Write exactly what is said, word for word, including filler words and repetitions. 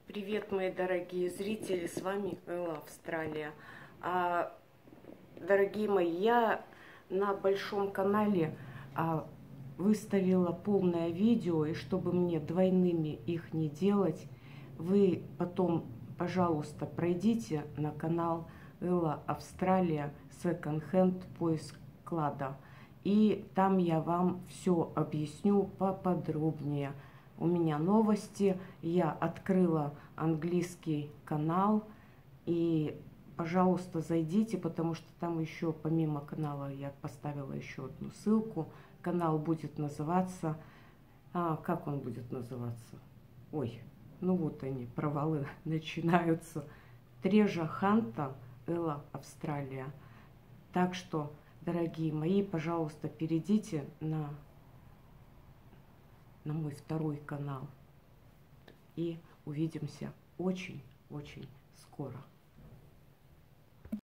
Привет, мои дорогие зрители, с вами Элла, Австралия. А, дорогие мои, я на большом канале а, выставила полное видео, и чтобы мне двойными их не делать, вы потом, пожалуйста, пройдите на канал Элла, Австралия, Second Hand, поиск клада. И там я вам все объясню поподробнее. У меня новости, я открыла английский канал, и, пожалуйста, зайдите, потому что там еще, помимо канала, я поставила еще одну ссылку. Канал будет называться, а, как он будет называться? Ой, ну вот они, провалы начинаются. Трежа Ханта, Элла, Австралия. Так что, дорогие мои, пожалуйста, перейдите на на мой второй канал. И увидимся очень-очень скоро.